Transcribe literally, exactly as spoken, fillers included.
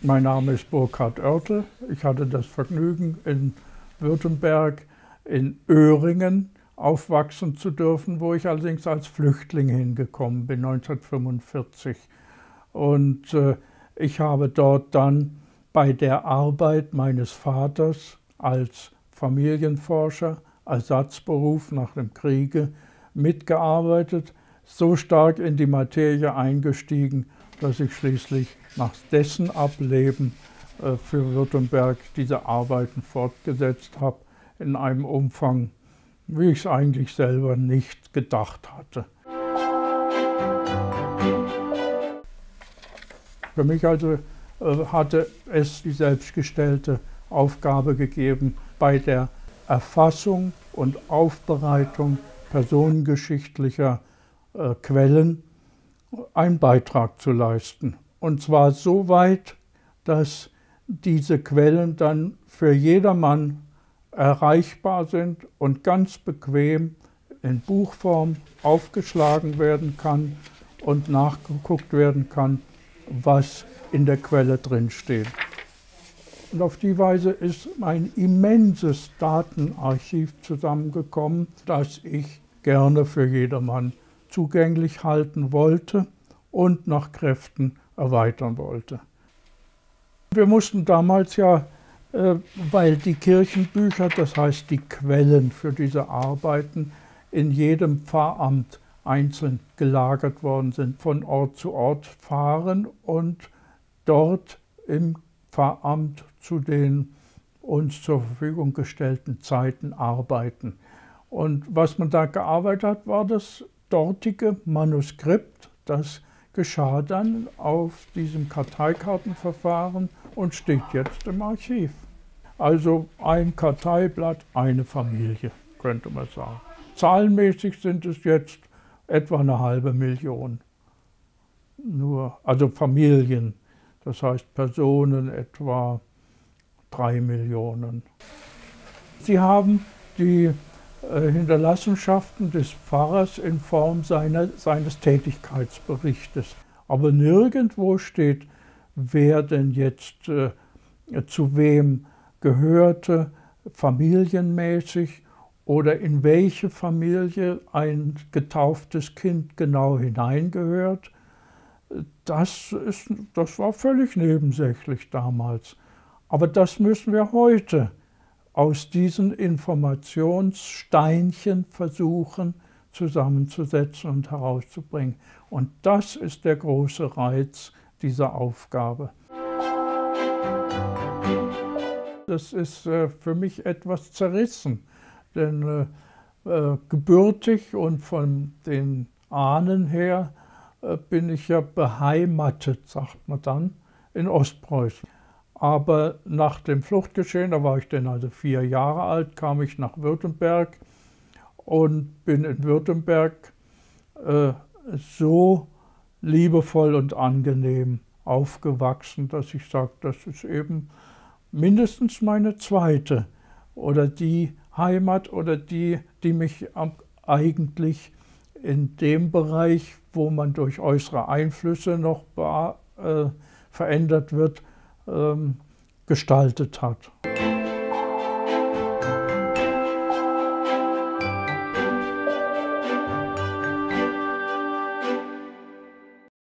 Mein Name ist Burkhard Oertel. Ich hatte das Vergnügen, in Württemberg, in Öhringen aufwachsen zu dürfen, wo ich allerdings als Flüchtling hingekommen bin, neunzehnhundertfünfundvierzig. Und äh, ich habe dort dann bei der Arbeit meines Vaters als Familienforscher, Ersatzberuf nach dem Kriege, mitgearbeitet, so stark in die Materie eingestiegen, dass ich schließlich nach dessen Ableben äh, für Württemberg diese Arbeiten fortgesetzt habe, in einem Umfang, wie ich es eigentlich selber nicht gedacht hatte. Für mich also äh, hatte es die selbstgestellte Aufgabe gegeben, bei der Erfassung und Aufbereitung personengeschichtlicher äh, Quellen einen Beitrag zu leisten. Und zwar so weit, dass diese Quellen dann für jedermann erreichbar sind und ganz bequem in Buchform aufgeschlagen werden kann und nachgeguckt werden kann, was in der Quelle drin steht. Und auf die Weise ist ein immenses Datenarchiv zusammengekommen, das ich gerne für jedermann zugänglich halten wollte und nach Kräften erweitern wollte. Wir mussten damals ja, äh, weil die Kirchenbücher, das heißt die Quellen für diese Arbeiten, in jedem Pfarramt einzeln gelagert worden sind, von Ort zu Ort fahren und dort im Pfarramt zu den uns zur Verfügung gestellten Zeiten arbeiten. Und was man da gearbeitet hat, war das dortige Manuskript. Das geschah dann auf diesem Karteikartenverfahren und steht jetzt im Archiv. Also ein Karteiblatt, eine Familie, könnte man sagen. Zahlenmäßig sind es jetzt etwa eine halbe Million. Nur, also Familien, das heißt Personen etwa drei Millionen. Sie haben die Hinterlassenschaften des Pfarrers in Form seiner, seines Tätigkeitsberichtes. Aber nirgendwo steht, wer denn jetzt äh, zu wem gehörte, familienmäßig, oder in welche Familie ein getauftes Kind genau hineingehört. Das ist, das war völlig nebensächlich damals. Aber das müssen wir heute aus diesen Informationssteinchen versuchen zusammenzusetzen und herauszubringen. Und das ist der große Reiz dieser Aufgabe. Das ist äh, für mich etwas zerrissen, denn äh, äh, gebürtig und von den Ahnen her äh, bin ich ja beheimatet, sagt man dann, in Ostpreußen. Aber nach dem Fluchtgeschehen, da war ich dann also vier Jahre alt, kam ich nach Württemberg und bin in Württemberg äh, so liebevoll und angenehm aufgewachsen, dass ich sage, das ist eben mindestens meine zweite oder die Heimat oder die, die mich eigentlich in dem Bereich, wo man durch äußere Einflüsse noch äh, verändert wird, gestaltet hat.